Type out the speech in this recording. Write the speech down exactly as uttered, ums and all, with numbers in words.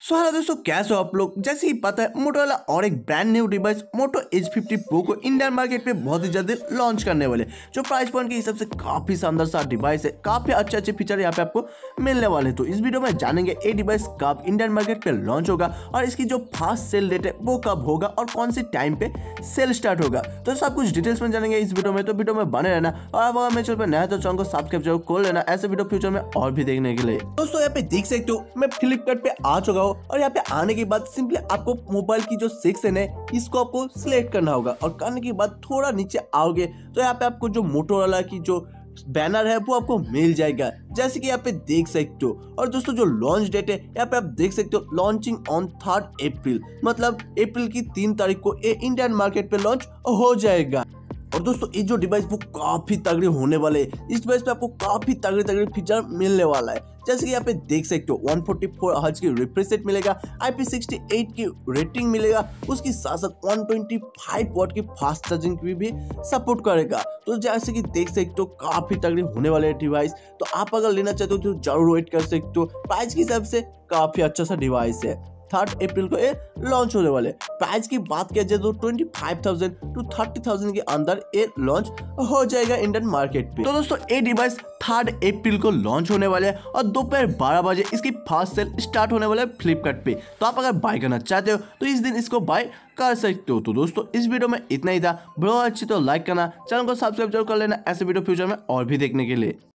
So hello दोस्तों, कैसे हो आप लोग। जैसे ही पता है मोटोरोला और एक brand new device Moto H fifty Pro को इंडियन मार्केट पे बहुत ही जल्दी लॉन्च करने वाले, जो प्राइस पॉइंट के हिसाब से काफी शानदार सा डिवाइस है। काफी अच्छे अच्छे फीचर यहाँ पे आपको मिलने वाले हैं। तो इस वीडियो में जानेंगे ये डिवाइस कब इंडियन मार्केट पे लॉन्च होगा और इसकी जो फास्ट सेल डेट है वो कब होगा और कौन सी टाइम पे सेल स्टार्ट होगा। तो सब कुछ डिटेल्स में जानेंगे इस वीडियो में, तो वीडियो में बने रहना। और अब अगर मेरे चैनल पर नया है तो चैनल को सब्सक्राइब जरूर कर लेना ऐसे वीडियो फ्यूचर में और भी देखने के लिए। दोस्तों यहाँ पे देख सकते हो मैं फ्लिपकार्ट पे आ चुका हूँ और यहाँ पे आने के बाद सिंपली आपको मोबाइल की जो सेक्शन है इसको आपको सिलेक्ट करना होगा और करने के बाद थोड़ा नीचे आओगे तो यहाँ पे आपको जो मोटोरोला की जो बैनर है वो आपको मिल जाएगा, जैसे कि यहाँ पे देख सकते हो। और दोस्तों जो लॉन्च डेट है यहाँ पे आप देख सकते हो, लॉन्चिंग ऑन थर्ड अप्रैल, मतलब अप्रैल की तीन तारीख को ये इंडियन मार्केट पे लॉन्च हो जाएगा। और दोस्तों ये जो डिवाइस वो काफी तगड़े होने वाले हैं। इस डिवाइस पे आपको काफी तगड़े तगड़े फीचर मिलने वाला है, जैसे कि यहाँ पे देख सकते हो वन फोर्टी फोर हर्ट्ज की रिफ्रेश रेट मिलेगा, आई पी सिक्सटी एट की रेटिंग मिलेगा, उसकी साथ साथ वन ट्वेंटी फाइव वॉट की फास्ट चार्जिंग की भी सपोर्ट करेगा। तो जैसे कि देख सकते हो काफी तगड़े होने वाले डिवाइस। तो आप अगर लेना चाहते हो तो जरूर वेट कर सकते हो। प्राइस के हिसाब से काफी अच्छा सा डिवाइस है। थर्ड अप्रैल को ये लॉन्च होने वाले। प्राइस की बात किया जाए तो twenty five thousand to thirty thousand के अंदर ये लॉन्च हो जाएगा इंडियन मार्केट पे। तो दोस्तों ये डिवाइस थर्ड अप्रैल को लॉन्च होने वाले हैं और दोपहर बारह बजे इसकी फास्ट सेल स्टार्ट होने वाला है फ्लिपकार्ट पे। तो आप अगर बाय करना चाहते हो तो इस दिन इसको बाय कर सकते हो। तो दोस्तों इस वीडियो में इतना ही था। वीडियो अच्छी तो लाइक करना, चैनल को सब्सक्राइब जरूर कर लेना ऐसे वीडियो फ्यूचर में और भी देखने के लिए।